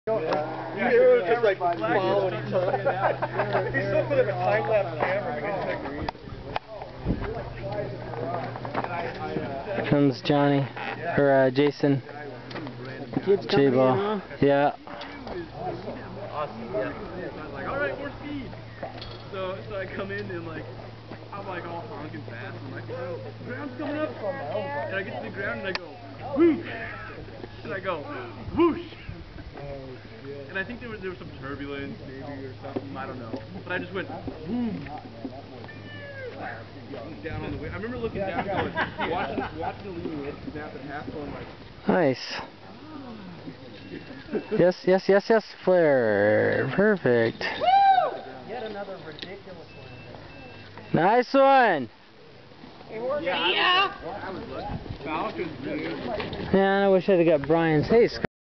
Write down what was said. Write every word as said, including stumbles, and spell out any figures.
Yeah, yeah, it was just like following each other. He's still put in a time lapse camera. Here comes Johnny, or uh, Jason. Kids coming in, huh? Yeah. Awesome, yeah. So I was like, alright, more speed. So, so I come in and like, I'm like all honking fast. I'm like, oh, the ground's coming up. And I get to the ground and I go, whoosh. And I go, whoosh. And I think there was there was some turbulence maybe or something, I don't know. But I just went boom. Down on the way. I remember looking down going, watching watching the leading edge snap at half going like Nice. Yes, yes, yes, yes, flare. Perfect. Yet another ridiculous one. Nice one. yeah. I was, I was looking. Falcons, dude. Man, I wish I'd have got Brian's. Hey, Scott.